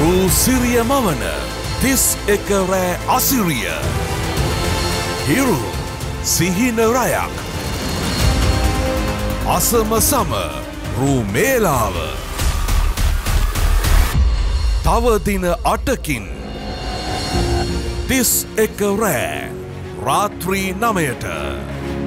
රූ සිරිය මවන 31 රෑ අසිරිය. හිරු සිහින රයක්. අසම සම රූ මේලාව. තව දින 8කින් 31 රෑ රාත්‍රී 9ට